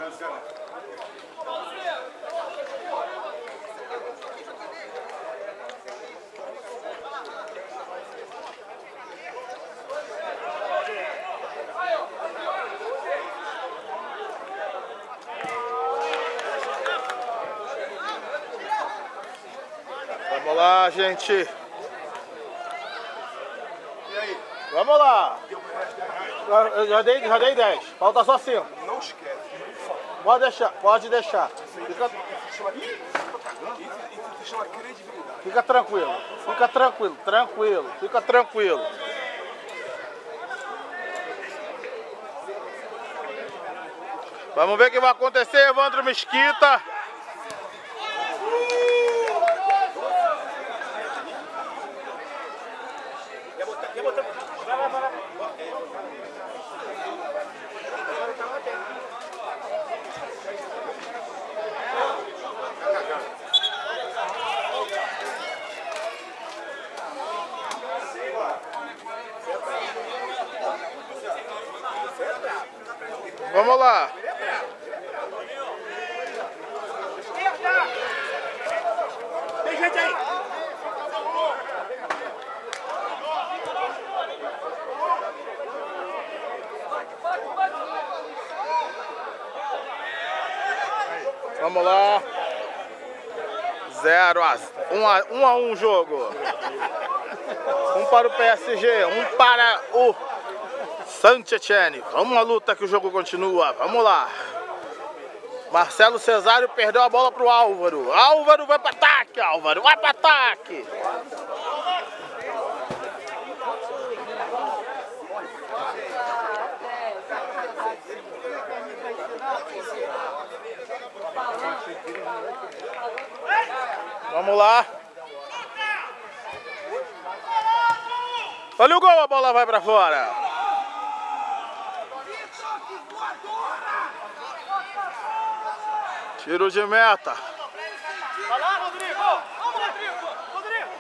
Vamos lá, gente. Vamos lá. Eu já dei 10. Falta só 5. Não esquece. Pode deixar, pode deixar. Fica tranquilo. Fica tranquilo, tranquilo. Fica tranquilo. Vamos ver o que vai acontecer, Evandro Mesquita. Vamos lá. Tem gente aí. Vamos lá. 1 a 1 jogo. Um para o PSG, um para o Saint-Étienne. Vamos à luta que o jogo continua. Vamos lá. Marcelo Cesário perdeu a bola para o Álvaro. Álvaro vai para ataque, Álvaro. Vai para ataque. Vamos lá. Olha o gol, a bola vai para fora. Tiro de meta. Vai lá, Rodrigo. Vamos, Rodrigo. Rodrigo.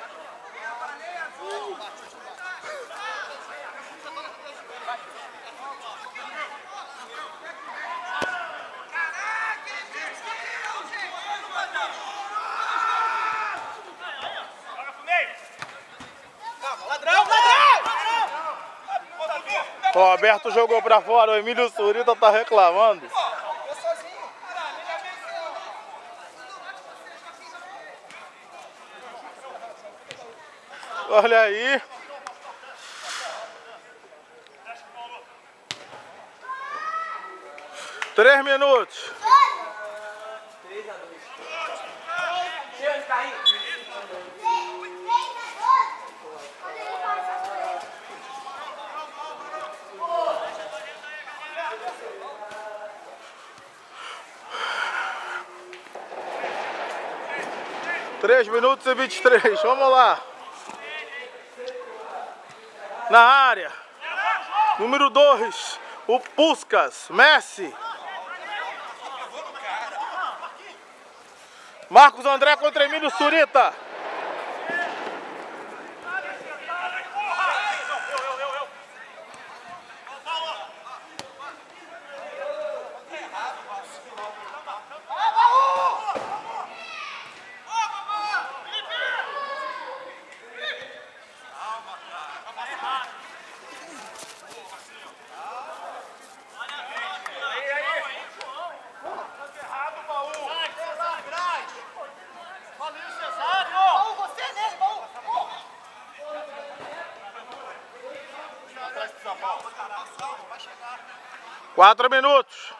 O Roberto jogou pra fora, o Emílio Surita tá reclamando. Olha aí. Três minutos. 3 minutos e 23. Vamos lá. Na área. Número 2. O Puskas. Messi. Marcos André contra Emílio Surita. Quatro minutos.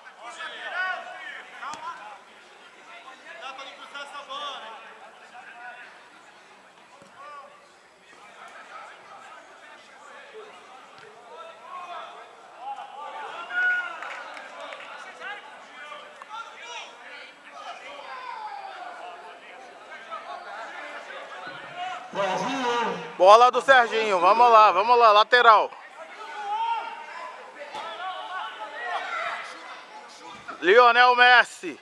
Bola do Serginho, vamos lá, lateral. Lionel Messi.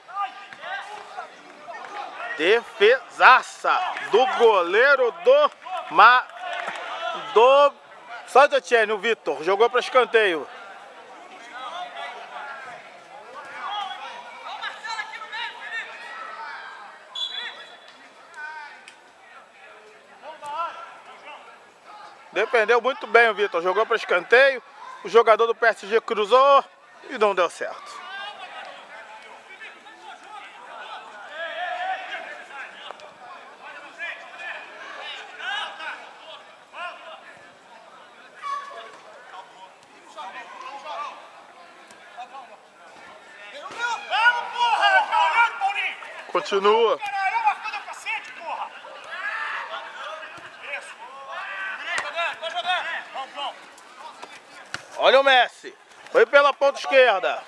Defesaça do goleiro do Saint-Étienne, o Vitor. Jogou para escanteio. Defendeu muito bem o Vitor. Jogou para escanteio. O jogador do PSG cruzou e não deu certo. Continua. Olha o Messi. Foi pela ponta esquerda.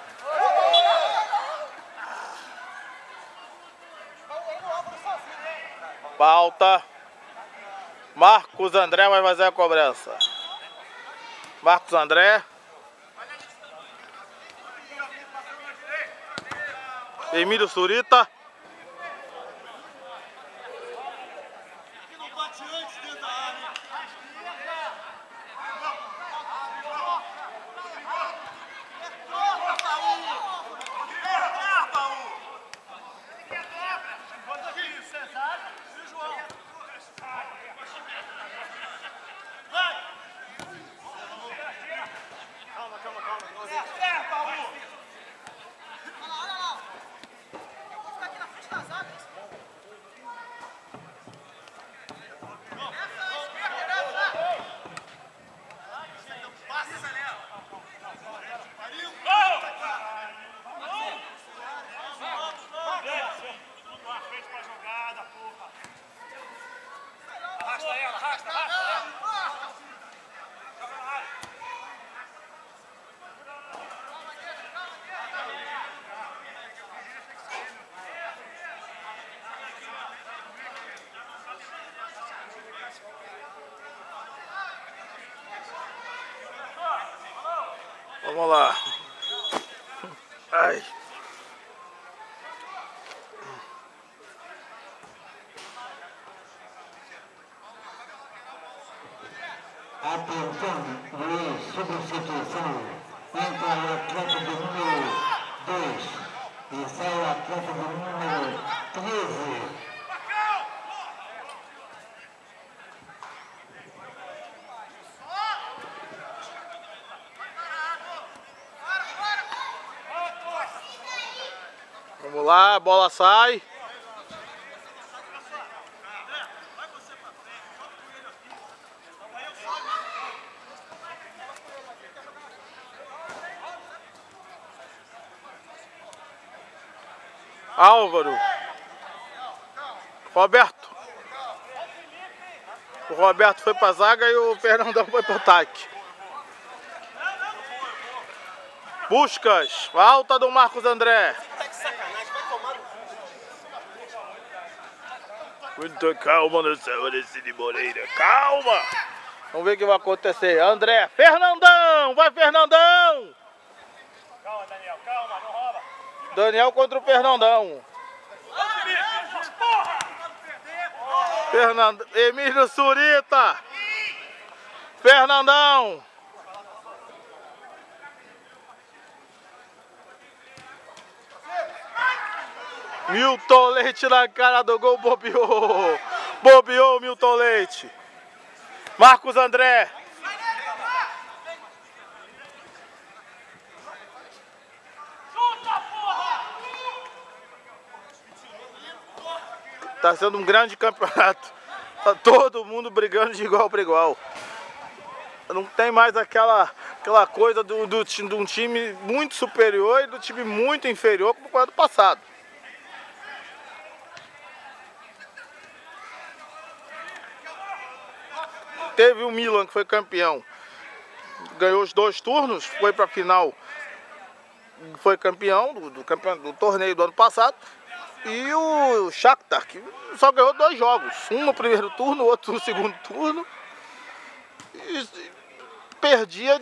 Falta. Marcos André vai fazer a cobrança. Marcos André. Emílio Surita. Vamos lá. Ai. Atenção, Luiz, substituição. Entra o atleta do número 2 e sai o atleta do número 13. Vamos lá, a bola sai. Álvaro. Roberto. O Roberto foi pra zaga e o Fernandão foi pro ataque. Puskas. Falta do Marcos André. Muita calma nessa hora, Cid Moreira. Calma! Vamos ver o que vai acontecer. André. Fernandão! Vai, Fernandão! Calma, Daniel. Calma, não rouba. Daniel contra o Fernandão. Emílio Surita. Fernandão. Milton Leite na cara do gol, bobeou. Bobeou o Milton Leite. Marcos André. Tá sendo um grande campeonato. Tá todo mundo brigando de igual para igual. Não tem mais aquela coisa de um time muito superior e do time muito inferior como foi ano passado. Teve o Milan que foi campeão. Ganhou os 2 turnos, foi para a final. Foi campeão do torneio do ano passado. E o Shakhtar, que só ganhou 2 jogos. Um no primeiro turno, outro no segundo turno. E perdia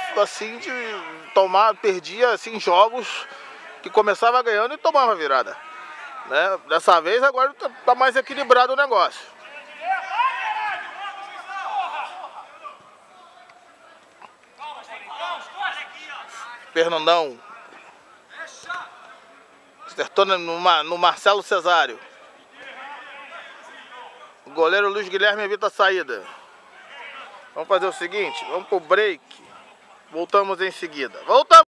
perdia assim, jogos que começava ganhando e tomava virada. Né? Dessa vez agora tá mais equilibrado o negócio. Fernandão. Acertou no Marcelo Cesário. O goleiro Luiz Guilherme evita a saída. Vamos fazer o seguinte, vamos pro break. Voltamos em seguida. Voltamos!